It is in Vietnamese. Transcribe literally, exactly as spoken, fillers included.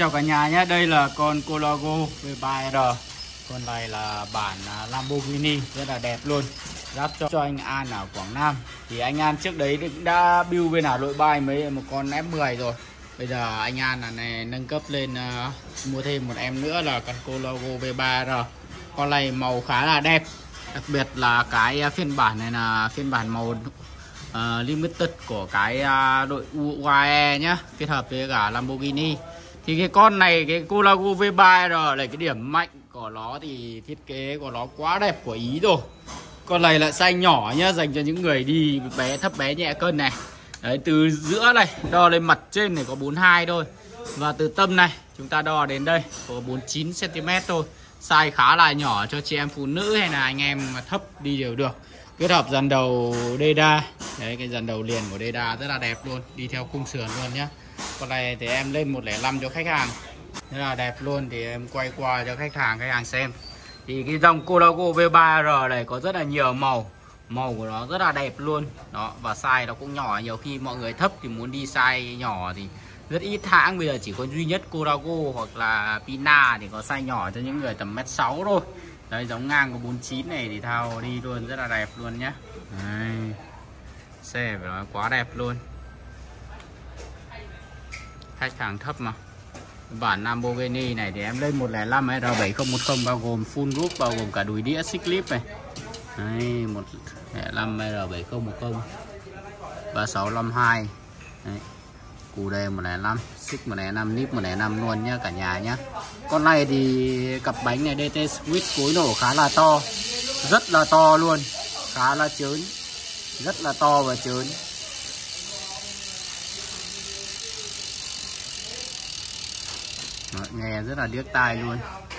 chào cả nhà nhé. Đây là con Colago V ba R. Con này là bản Lamborghini, rất là đẹp luôn. Ráp cho, cho anh An ở Quảng Nam. Thì anh An trước đấy cũng đã build bên Hà Nội bay mấy một con F mười rồi. Bây giờ anh An là này nâng cấp lên uh, mua thêm một em nữa là con Colago V ba R. Con này màu khá là đẹp. Đặc biệt là cái phiên bản này là phiên bản màu uh, limited của cái uh, đội u a e nhá, kết hợp với cả Lamborghini. Thì cái con này, cái Colago V ba R là cái điểm mạnh của nó, thì thiết kế của nó quá đẹp của Ý rồi. Con này là size nhỏ nhá, dành cho những người đi bé thấp bé nhẹ cân này. Đấy, từ giữa này đo lên mặt trên này có bốn mươi hai thôi. Và từ tâm này chúng ta đo đến đây có bốn mươi chín xăng ti mét thôi. Size khá là nhỏ cho chị em phụ nữ hay là anh em thấp đi đều được. Kết hợp dàn đầu Deda. Đấy, cái dàn đầu liền của Deda rất là đẹp luôn, đi theo khung sườn luôn nhá. Con này thì em lên một không năm cho khách hàng, rất là đẹp luôn. Thì em quay qua cho khách hàng khách hàng xem. Thì cái dòng Colago V ba R này có rất là nhiều màu, màu của nó rất là đẹp luôn đó. Và size nó cũng nhỏ, nhiều khi mọi người thấp thì muốn đi size nhỏ thì rất ít hãng. Bây giờ chỉ có duy nhất Colago hoặc là Pina thì có size nhỏ cho những người tầm mét sáu thôi. Đấy, giống ngang của bốn mươi chín này thì thao đi luôn, rất là đẹp luôn nhá. Đấy, xe của nó quá đẹp luôn, khách hàng thấp mà. Bản Lamborghini này thì em lên một không năm R bảy không một không bao gồm full roof, bao gồm cả đùi đĩa xích clip này. Đấy, một không năm R bảy không một không ba sáu năm hai. Đấy, cù đề một không năm, xích một không năm, nip một không năm luôn nhá cả nhà nhá. Con này thì cặp bánh này đê tê Switch cối nổ khá là to, rất là to luôn, khá là chớn, rất là to và chớn. Đó, nghe rất là điếc tai luôn.